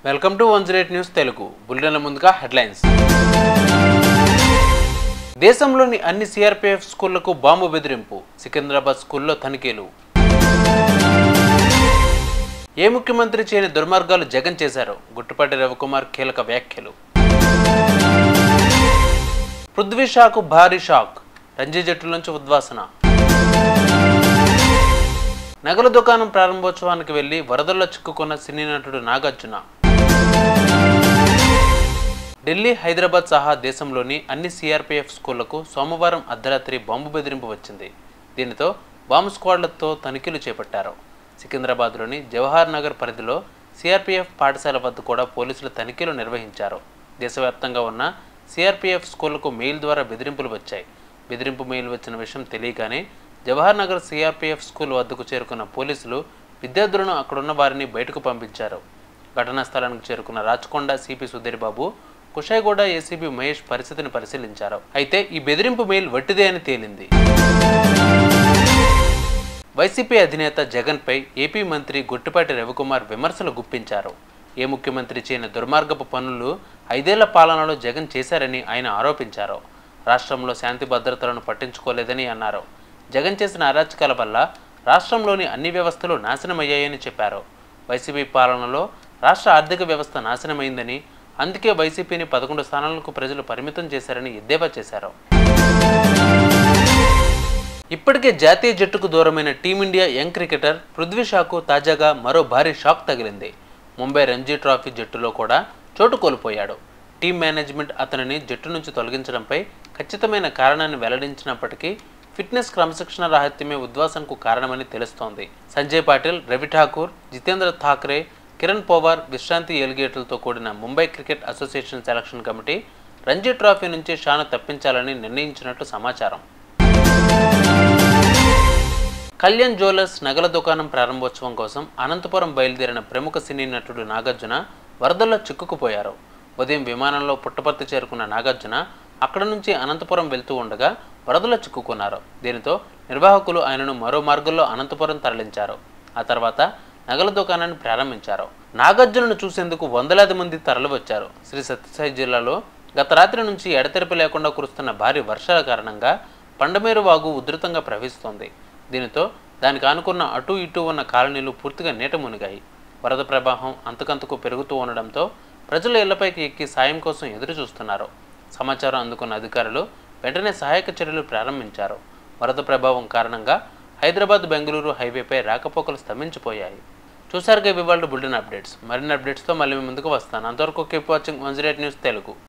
Welcome to 108 news Telugu బులెటిన్ల ముందుగా headlines. దేశంలోని అన్ని సిఆర్పీఎఫ్ స్కూళ్లకు బాంబు బెదిరింపు, సికింద్రాబాద్ స్కూల్లో తనిఖీలు. ఏ ముఖ్యమంత్రి చేయని దుర్మార్గాలు జగన్ చేశారు, గుట్టుపాటి రవికుమార్ కీలక వ్యాఖ్యలు. పృథ్వీ షాకు భారీ షాక్, రంజీ జట్టు నుంచి ఉద్వాసన. నగల దుకాణం ప్రారంభోత్సవానికి వెళ్లి వరదల్లో చిక్కుకున్న సినీ నటుడు నాగార్జున. ఢిల్లీ, హైదరాబాద్ సహా దేశంలోని అన్ని సిఆర్పీఎఫ్ స్కూళ్లకు సోమవారం అర్ధరాత్రి బాంబు బెదిరింపు వచ్చింది. దీనితో బాంబు స్క్వాడ్లతో తనిఖీలు చేపట్టారు. సికింద్రాబాద్లోని జవహర్ నగర్ పరిధిలో సిఆర్పీఎఫ్ పాఠశాల వద్ద కూడా పోలీసులు తనిఖీలు నిర్వహించారు. దేశవ్యాప్తంగా ఉన్న సిఆర్పీఎఫ్ స్కూళ్లకు మెయిల్ ద్వారా బెదిరింపులు వచ్చాయి. బెదిరింపు మెయిల్ వచ్చిన విషయం తెలియగానే జవహర్ నగర్ సిఆర్పీఎఫ్ స్కూల్ వద్దకు చేరుకున్న పోలీసులు విద్యార్థులను అక్కడున్న వారిని బయటకు పంపించారు. ఘటనా స్థలానికి చేరుకున్న రాచకొండ సిపి సుధీర్ బాబు, కుషాయిగూడ ఏసీపీ మహేష్ పరిస్థితిని పరిశీలించారు. అయితే ఈ బెదిరింపు మెయిల్ వట్టిదే అని తేలింది. వైసీపీ అధినేత జగన్పై ఏపీ మంత్రి గుట్టుపాటి రవికుమార్ విమర్శలు గుప్పించారు. ఏ ముఖ్యమంత్రి చేయని దుర్మార్గపు పనులు 5 ఏళ్ల పాలనలో జగన్ చేశారని ఆయన ఆరోపించారు. రాష్ట్రంలో శాంతి భద్రతలను పట్టించుకోలేదని అన్నారు. జగన్ చేసిన అరాచకాల వల్ల రాష్ట్రంలోని అన్ని వ్యవస్థలు నాశనమయ్యాయని చెప్పారు. వైసీపీ పాలనలో రాష్ట్ర ఆర్థిక వ్యవస్థ నాశనమైందని, అందుకే వైసీపీని 11 స్థానాలకు ప్రజలు పరిమితం చేశారని ఎద్దేవా చేశారు. ఇప్పటికే జాతీయ జట్టుకు దూరమైన టీమిండియా యంగ్ క్రికెటర్ పృథ్వీ షాకు తాజాగా మరో భారీ షాక్ తగిలింది. ముంబై రంజీ ట్రోఫీ జట్టులో కూడా చోటు కోల్పోయాడు. టీం మేనేజ్మెంట్ అతనిని జట్టు నుంచి తొలగించడంపై ఖచ్చితమైన కారణాన్ని వెల్లడించినప్పటికీ ఫిట్నెస్ క్రమశిక్షణ రాహిత్యమే ఉద్వాసనకు కారణమని తెలుస్తోంది. సంజయ్ పాటిల్, రవి ఠాకూర్, జితేంద్ర థాకరే, కిరణ్ పోవార్ విశ్రాంతి ఎలిగేటర్లతో కూడిన Mumbai cricket association selection committee Ranji trophy నుంచి షాను తప్పించాలని నిర్ణయించినట్లు సమాచారం. కళ్యాణ్ జ్యువెలర్స్ నగల దుకాణం ప్రారంభోత్సవం కోసం అనంతపురం బయలుదేరిన ప్రముఖ సినీ నటుడు నాగార్జున వరదల్లో చిక్కుకుపోయారు. ఉదయం విమానంలో పుట్టపర్తి చేరుకున్న నాగార్జున అక్కడ నుంచి అనంతపురం వెళ్తూ ఉండగా వరదల్లో చిక్కుకున్నారు. దీనితో నిర్వాహకులు ఆయనను మరో మార్గంలో అనంతపురం తరలించారు. ఆ తర్వాత నగల దుకాణాన్ని ప్రారంభించారు. నాగార్జునను చూసేందుకు వందలాది మంది తరలివచ్చారు. శ్రీ సత్యసాయి జిల్లాలో గత రాత్రి నుంచి ఎడతెరిపి లేకుండా కురుస్తున్న భారీ వర్షాల కారణంగా పండమేరు వాగు ఉధృతంగా ప్రవహిస్తోంది. దీనితో దానికి ఆనుకున్న అటు ఇటు ఉన్న కాలనీలు పూర్తిగా నీట మునిగాయి. వరద ప్రవాహం అంతకంతకు పెరుగుతూ ఉండడంతో ప్రజలు ఇళ్లపైకి ఎక్కి సాయం కోసం ఎదురు చూస్తున్నారు. సమాచారం అందుకున్న అధికారులు వెంటనే సహాయక చర్యలు ప్రారంభించారు. వరద ప్రభావం కారణంగా హైదరాబాద్ బెంగళూరు హైవేపై రాకపోకలు స్తంభించిపోయాయి. చూసారుగా ఇవాళ బులెటిన్ అప్డేట్స్. మరిన్ని అప్డేట్స్తో మళ్ళీ ముందుకు వస్తాను. అంతవరకు కీప్ వాచింగ్ 108 న్యూస్ తెలుగు.